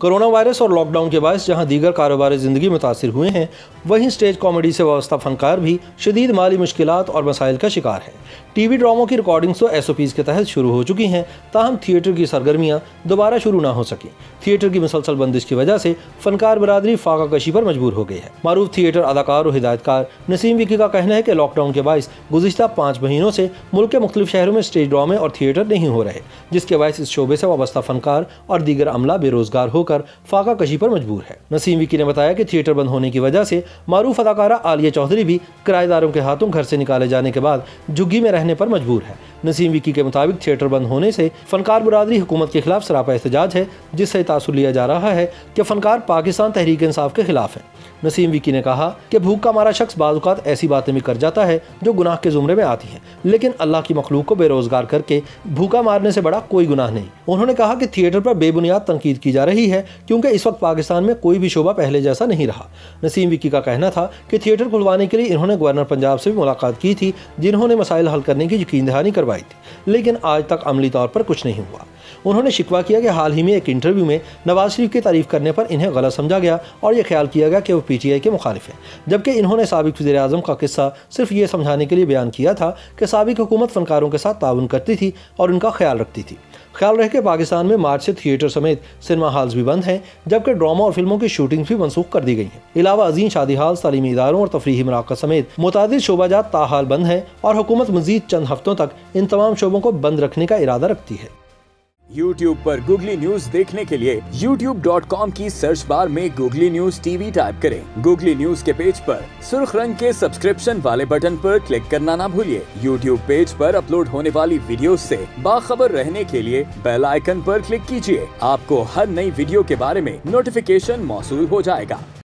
Corona virus और lockdown के बायस जहां दीगर कारोबारी जिंदगी मुतासिर हुए हैं, वहीं स्टेज कॉमेडी से वाबस्ता फनकार भी शदीद माली मुश्किलात और मसाइल का शिकार है। टीवी ड्रामों की रिकॉर्डिंग्स तो SOPs के तहत शुरू हो चुकी हैं, ताहम थिएटर की सरगर्मियां दोबारा शुरू ना हो सकी। थिएटर की मुसलसल बंदिश की वजह से फनकार बरादरी फाका कशी पर मजबूर हो गई है। मारूफ थिएटर अदाकार और हिदायतकार नसीम विकी का कहना है कि लॉकडाउन के बायस गुज़िश्ता 5 महीनों से मुल्क के मुख्तलिफ शहरों में स्टेज ड्रामे और थिएटर नहीं हो रहे, जिसके बायस इस शोबे से वाबस्ता फनकार और दीगर अमला बेरोजगार होकर फाका कशी पर मजबूर है। नसीम विकी ने बताया कि थिएटर बंद होने की वजह से मारूफ अदाकारा आलिया चौधरी भी किराएदारों के हाथों घर से निकाले जाने के बाद झुग्गी में रहने पर मजबूर है। नसीम विकी के मुताबिक थिएटर बंद होने से फनकार बरादरी हुकूमत के खिलाफ सरापा एहतजाज है, जिससे तासुर लिया जा रहा है कि फनकार पाकिस्तान तहरीक इंसाफ के खिलाफ है। नसीम विकी ने कहा कि भूख का मारा शख्स बाज़-औक़ात ऐसी बातें भी कर जाता है जो गुनाह के ज़ुमरे में आती हैं, लेकिन अल्लाह की मखलूक को बेरोज़गार करके भूखा मारने से बड़ा कोई गुनाह नहीं। उन्होंने कहा कि थिएटर पर बेबुनियाद तनकीद की जा रही है, क्योंकि इस वक्त पाकिस्तान में कोई भी शोबा पहले जैसा नहीं रहा। नसीम विकी का कहना था कि थिएटर खुलवाने के लिए इन्होंने गवर्नर पंजाब से भी मुलाकात की थी, जिन्होंने मसाइल हल करने की यकीन दहानी करवाई थी, लेकिन आज तक अमली तौर पर कुछ नहीं हुआ। उन्होंने शिकवा किया कि हाल ही में एक इंटरव्यू में नवाज शरीफ की तारीफ करने पर इन्हें गलत समझा गया और यह ख्याल किया गया कि वो PTI के मुखालिफ हैं, जबकि इन्होंने साबिक वज़ीर आज़म का किस्सा सिर्फ ये समझाने के लिए बयान किया था कि साबिक हुकूमत फनकारों के साथ ताउन करती थी और उनका ख्याल रखती थी। ख्याल रहे कि पाकिस्तान में मार्च से थिएटर समेत सिनेमा हॉल्स भी बंद हैं, जबकि ड्रामा और फिल्मों की शूटिंग भी मनसूख कर दी गई हैं। अलावा अजीम शादी हॉल, तालीमी इदारों और तफरीही मराकज़ समेत मुतादिद शोबाजात ताहाल बंद हैं और हुकूमत मज़ीद चंद हफ्तों तक इन तमाम शोबों को बंद रखने का इरादा रखती है। YouTube पर गूगली न्यूज देखने के लिए youtube.com की सर्च बार में गूगली न्यूज TV टाइप करें। गूगली न्यूज के पेज पर सुर्ख रंग के सब्सक्रिप्शन वाले बटन पर क्लिक करना ना भूलिए। YouTube पेज पर अपलोड होने वाली वीडियोस से बाखबर रहने के लिए बेल आइकन पर क्लिक कीजिए। आपको हर नई वीडियो के बारे में नोटिफिकेशन मौसूल हो जाएगा।